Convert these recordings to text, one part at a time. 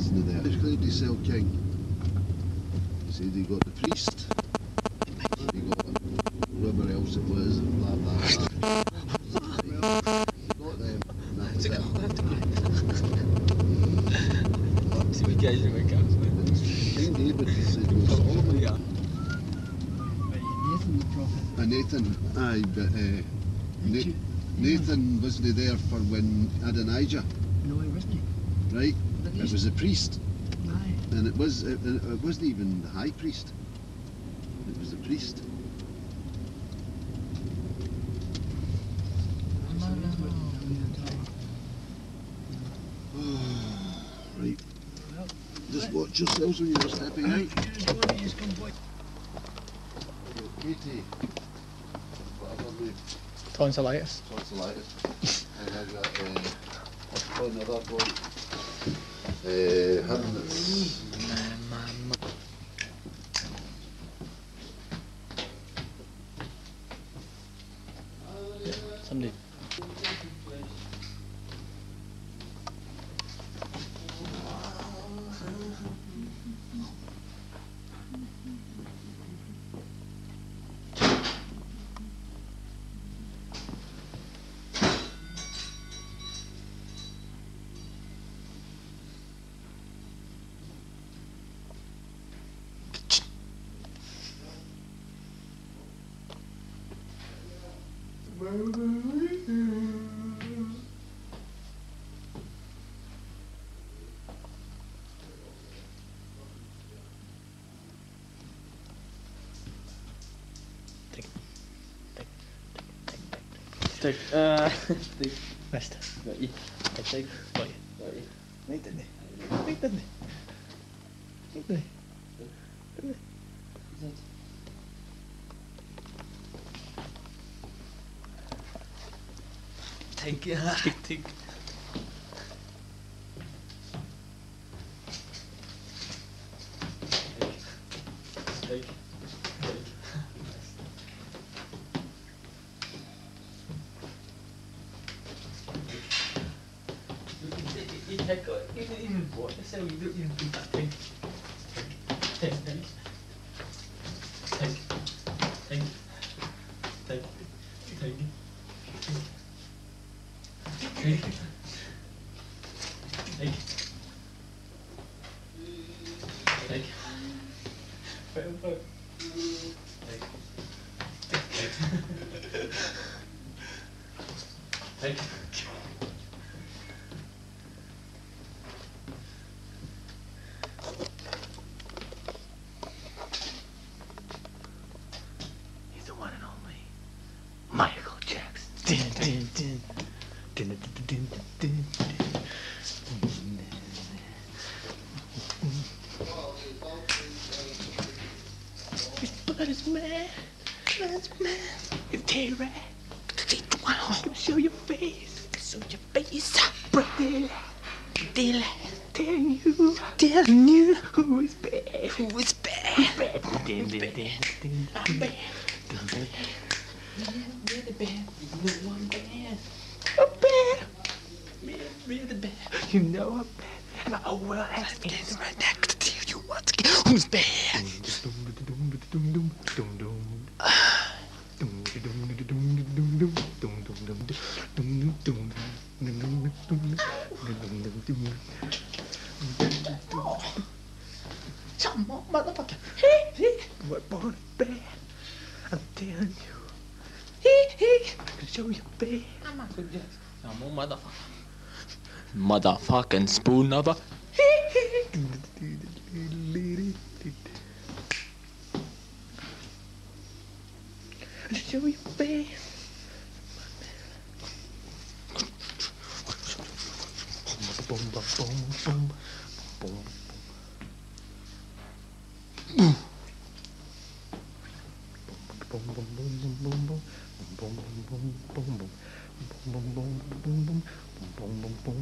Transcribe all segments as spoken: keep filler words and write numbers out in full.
wasn't there. It's clearly to sell king. He said he got the priest, he got whoever else it was, and blah blah blah. He got them, and that was it. See what guys do make up. King David said it was Solomon. Yeah. Nathan the prophet. Uh, Nathan, aye, but uh, Na Nathan wasn't there for when Adonijah, No, he wasn't. right? It was the priest, Aye. and it was it, it wasn't even the high priest. It was the priest. Right. Just watch yourselves when you're stepping out. Katie, whatever name. Tonsillitis. Tonsillitis. And I got uh, another one. Uh, him that's Somebody. Take, uh, take. Best. Got you. I take. Got you. Got you. Nee, dat niet. Nee, dat niet. Nee. Nee. Zet. Take, ja. Take, take. Take. You take it, even even what so you don't even do that thing. Take, take, take, take, take, take, take, take, take, take, put, put, take, take, take. Michael Jackson. Dun, dun, dun. Dun, dun, dun, dun, dun, dun. His blood is mad. Blood is mad. It's Terry. Wow. Show your face. Show your face. Brother. Deal. Telling you. Telling you. Who is bad? Who is bad? Who's bad? Dun, dun, dun, dun. I'm bad. Dun, dun. We're the band, you know I'm bad. I'm bad. We're the band, you know I'm bad. And the whole world has to get right next to tell you once again who's bad. Some more motherfucker. Hey, hey. We're born bad. I'm telling you. Hee hee! I can show you, babe. I'm Michael Jackson. I'm a motherfucker. Motherfucking spoon of a. Hee hee! I can show you, babe. Boom, boom, boom, boom, boom, boom. Boom, boom, boom, boom, boom, boom. Boom, boom, boom, boom, boom. Boom, boom, boom, boom, boom. Boom, boom, boom.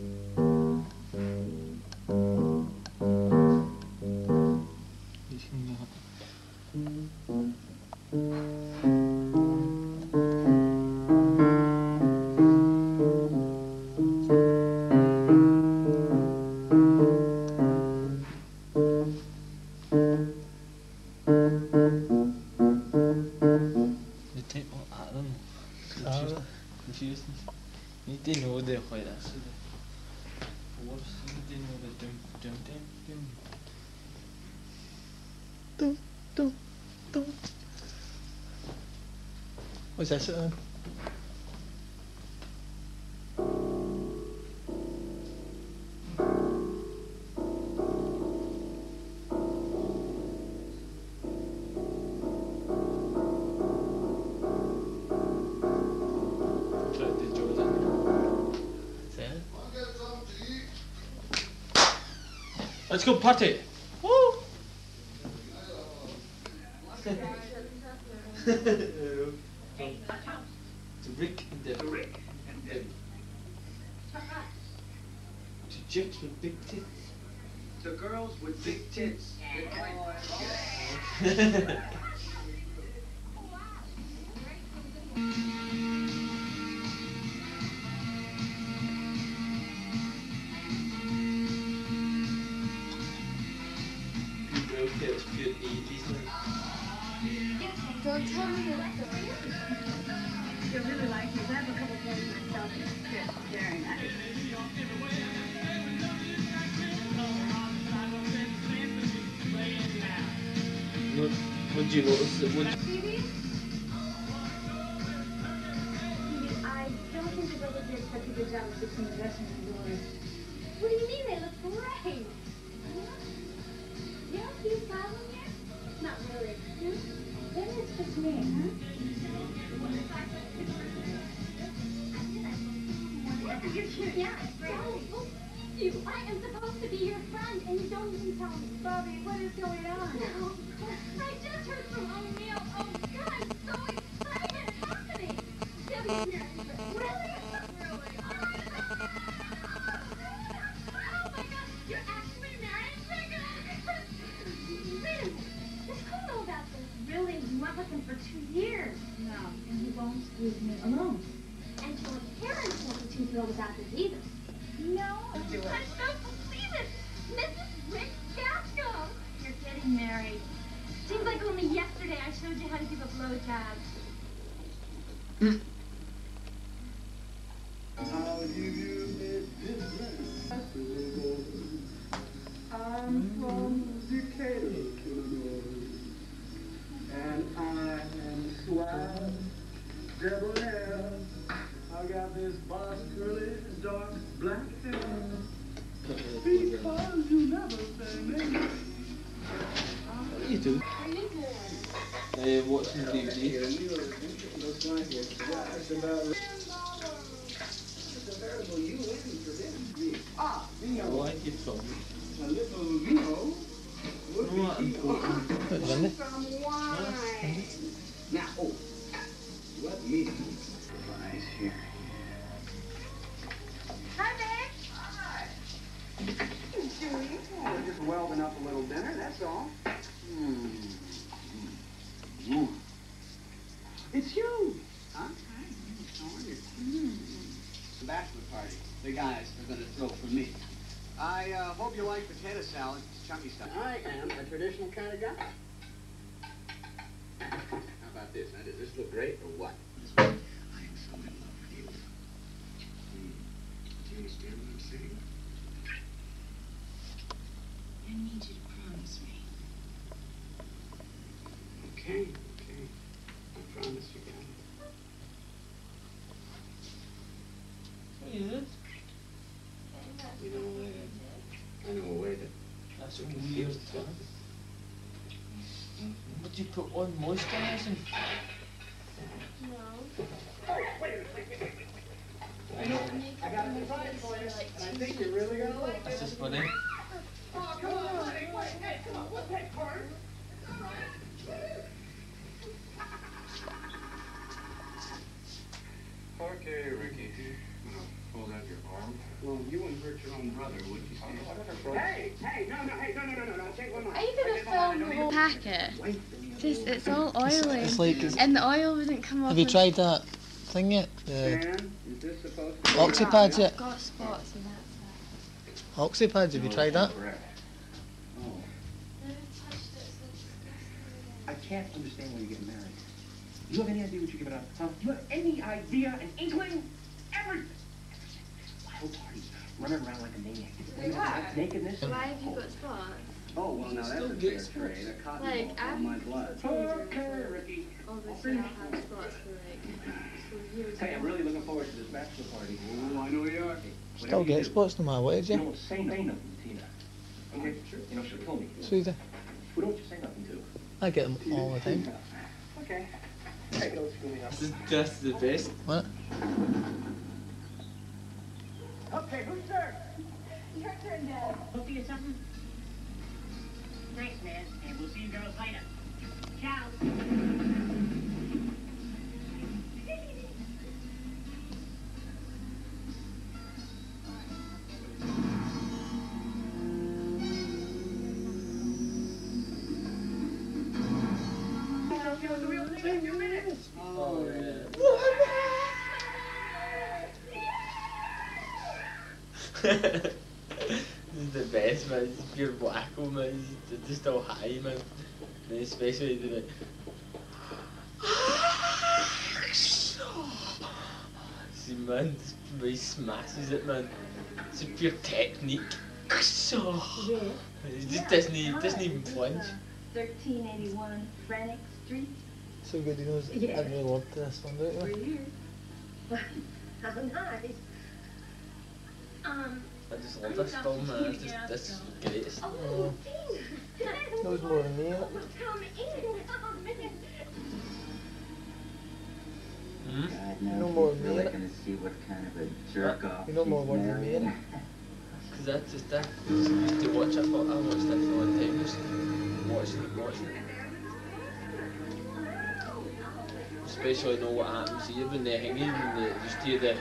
Listen, tænker på arten. Confused. Niet in orde, gooi dat. What is it in orde? Dum dum dum dum. Dum dum dum. Was that so? Let's go party! Woo! To Rick and the Rick and the to chicks with big tits. To girls with big tits. Feels good eighties. Don't tell me your story. You'll really like it. I have a couple plays myself. It's very nice. What would you notice? Would Phoebe? I don't think the brothers did such a good job of fixing the dressing room doors. What do you mean? They look great. You don't see a problem here? Not really. Then it's just me, huh? Yeah, so you. I am supposed to be your friend, and you don't even tell me. Bobby, what is going on? No. I just heard from O'Neill. Oh, God, I'm so excited. Talk to me. Debbie's here. Really? Really? Oh, my God. You're actually married? Wait a minute. Does Cole know about this? Really? You went with him for two years. No, and he won't leave me alone. And your parents won't be too thrilled about this either. No, do it. I don't believe it. Missus Rick Gascon. You're getting married. Seems like only yesterday I showed you how to give a blowjob. I'll give you a different. I'm from Decatur, Illinois, and I am suave, debonair. I got this boss curly, dark, black hair. Because you never say me. What are you doing? How you doing? Uh, watching D V D. Looks like it's just about. It's a veritable U N for them. Ah, Vino. Why keep talking? A little Vino would No, I'm be cool. on some wine. Now, oh, let me. Right here. Hi, babe. Hi. We're just welding up a little dinner, that's all. Hmm. Mm. It's you. Huh? Hi. How are you? Mm. Bachelor party. The guys are going to throw for me. I uh, hope you like potato salad. It's chunky stuff. I am a traditional kind of guy. How about this? Now, does this look great or what? I am so in love with you. Hmm. Do you understand what I'm saying? I need you to promise me. Okay, okay. I promise you, guys. What is it? You know, uh, I know a way that That's we a can weird feel stuff. it. Would you put on moisturizing? No. Oh, wait a minute, wait, wait, wait, wait. I know. I got a surprise for you, and I think you're really gonna like That's it. just funny. Oh, come on, honey. Wait, hey, come on, we'll take part. It's all right. Okay, Ricky. Hold out your arm. Well, you and Rick hurt your own brother, would you say? Hey, hey, no, no, hey, no, no, no, no, no, take one more. Are you gonna film the whole packet? Just, it's all oily, It's like, it's, and the oil wouldn't come off. have you of- tried that thing yet? The Stan, is this supposed to be... Oxypads yet? I've got spots and that's it. Oxypads, have you tried that? Oh. I can't understand why you're getting married. Do you have any idea what you're giving up? Huh? Do you have any idea, an inkling? Everything. Wild parties, running around like a maniac. What? Nakedness. Why have you got spots? Oh, well, now that's a fair trade. A cotton Like, ball on I'm- my blood. Okay, Ricky. Obviously, I had spots for like for years. Hey, I'm really looking forward to this bachelor party. Oh, I know you are. Still get spots no matter what age, You yeah? don't say nothing to Tina. Okay, sure. You know, she'll kill me. Sweetie, Who don't you say nothing to? I get them all the time. Okay. Hey, go screw me up. This is just the best. What? Okay, who's there? Your turn, Dad. Hope you get something? Thanks, man. And we'll see you girls later. Ciao. Oh, yeah. This is the best, man. It's pure wacko, man. It's just all high, man. And especially the. See, man, he smashes it, man. It's a pure technique. He just doesn't, he doesn't even flinch. thirteen eighty-one Frantic Street. So good, he knows Yeah. every word to this one, don't For you? you. How nice. Um, I just love this film, man. It's just, this is the greatest. oh, Tina. Knows more than me, innit? Come in. Hmm? God, You now know more she's than me, really innit? gonna see what kind of a jerk off You know more she's words than me, marrying. innit? Because that's just that. I used to watch it, I thought I watched this all the time. Just watching it, watching it. Especially know what happens here when they're hanging and they just hear the.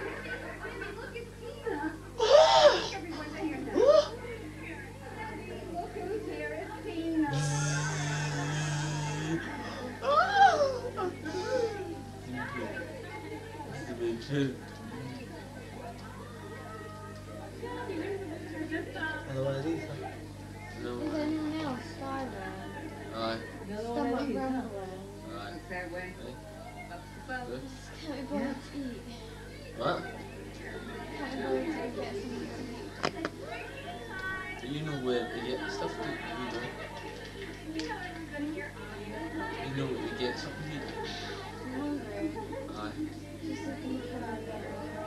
Another one of these, huh? No. Is anyone else starving? Aye. Stomach rumbling. Aye. That way. Good. Can't be bothered to eat. What? Can't be bothered to get something to eat. Do you know where they get stuff to eat? You don't. You know where they get something to eat? I'm hungry. Aye. Just looking for my bed.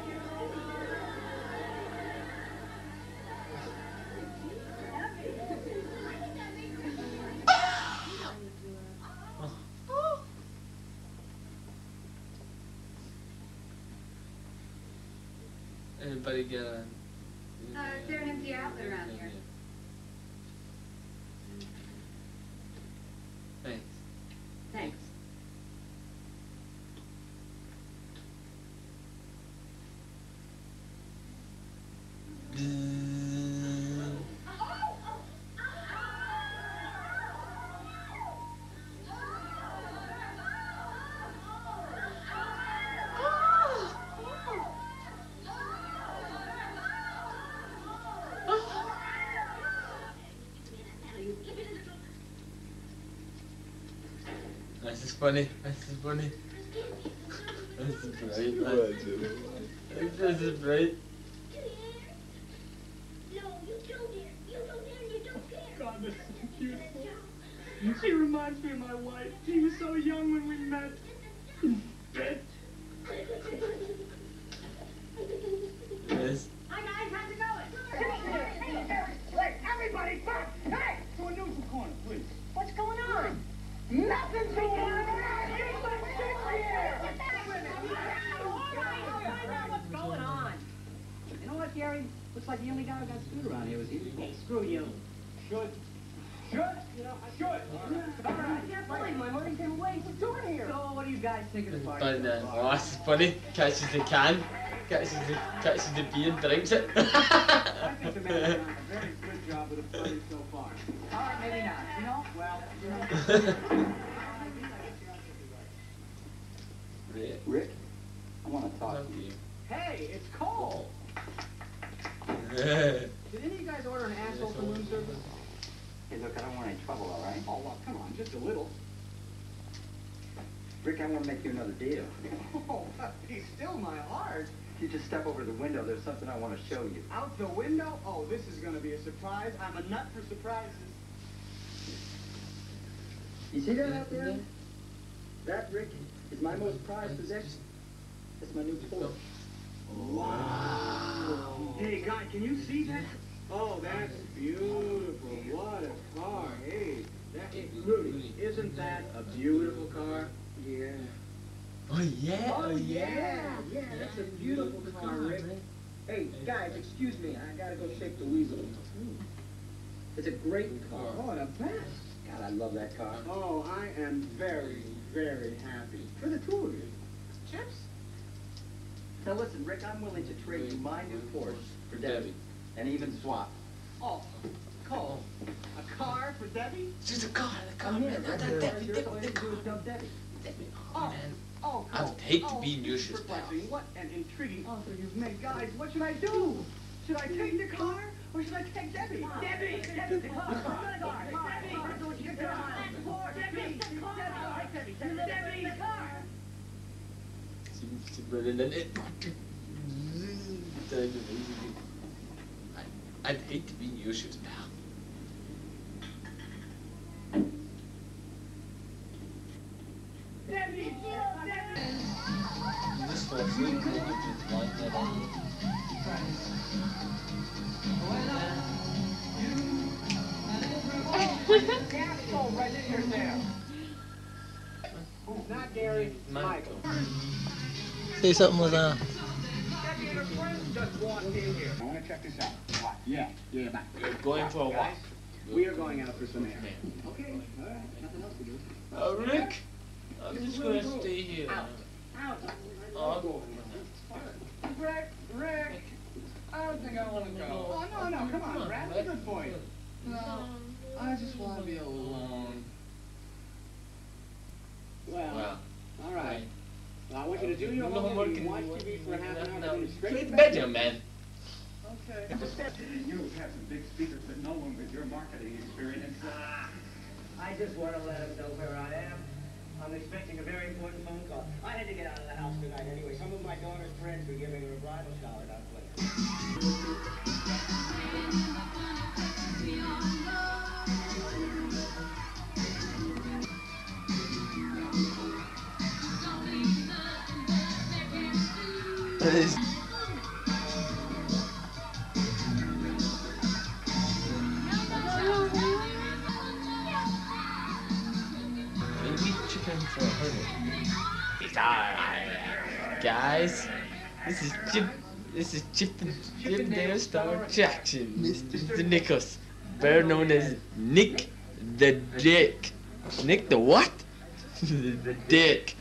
Anybody get a... Uh, is there an empty outlet around here? Thanks. Thanks. This is funny. This is funny. This is great, man. This is great. God, this is beautiful. She reminds me of my wife. She was so young when we met. Bed. Yes. Hi guys, how's it going? Hey, everybody, back! Hey! To a neutral corner, please. What's going on? Nothing's going on! What's going on? You know what, Gary? Looks like the only guy who got screwed around here was you. Hey, screw you. Should. Should? You know, I should. All right. I can't believe my money came away. What's doing here? So, what do you guys think of the party? But, uh, oh, this is funny. Catches the can. catches the, catches the bee and drinks it. I think the man has done a very good job with the flooding so far. All right, maybe not. You know, well, you know. Rick, Rick, I want to talk love to you. you. Hey, it's Cole. Did any of you guys order an asshole for room service? Hey, look, I don't want any trouble, all right? Oh, well, come on, just a little. Rick, I want to make you another deal. Oh, be still my heart. If you just step over to the window, there's something I want to show you. Out the window? Oh, this is going to be a surprise. I'm a nut for surprises. You see that out there? That, Rick, is my most prized possession. That's my new Porsche. Wow. Hey, guy, can you see that? Oh, that's beautiful. What a car. Hey, that, hey, Rudy, isn't that a beautiful car? Yeah. Oh yeah, Oh, oh yeah. yeah. Yeah, that's a beautiful car, Rick. Hey, guys, excuse me. I gotta go shake the weasel. It's a great car. Oh, the best. God, I love that car. Oh, I am very, very happy. For the two of you. Chips? Now listen, Rick, I'm willing to trade you my new Porsche for Debbie, and even swap. Oh, Cole. A car for Debbie? She's a car, the car, Come man. here, That, Rick. that, that, You're that, going that, to do is dump Debbie. Oh, man. oh, I Cole. would hate to Oh, be in your this is shoes, pal. perplexing. What an intriguing offer you've made. Guys, what should I do? Should I take the car, or should I take Debbie? Debbie! Debbie! The car! Debbie! Debbie! Debbie! Debbie! The car! She, she brought in it. I, I'd hate to be in your shoes, pal. Debbie! You just fall asleep and you just like that on. Oh, right in here, there. Not Gary, Michael. Say something, Lisanna. Debbie and her friends just walked in here. I want to check this out. What? Yeah, yeah, back. We're going for a walk. Guys, we are going out for some air. Okay, all right, nothing else to do. Oh, Rick! I'm just gonna stay here. Out. Out. Oh, Rick, Rick. I don't think I want to go. Oh, no, no, come on, Brad. It's a good point. No, I just want to be alone. Well, well, all right. Well, I want you to do your no homework homework and watch and T V for a half an hour, then straight Straight to to bed. bed, young man. Okay. You have some big speakers, but no one with your marketing experience. Ah, I just want to let him know where I am. I'm expecting a very important phone call. I had to get out of the house tonight anyway. Some of my daughter's friends were giving her a bridal shower down Please. Chicken for a hundred. Guys, this is Chip. This is Chip and Chip Dale Star Jackson, Mister Nichols, better known as Nick the Dick. Nick the what? The Dick.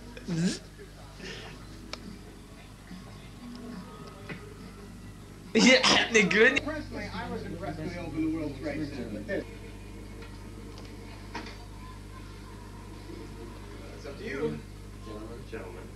Yeah, the good. Personally, I was impressed when they opened the World Trade Center, but this. It's up to you. Gentlemen, gentlemen.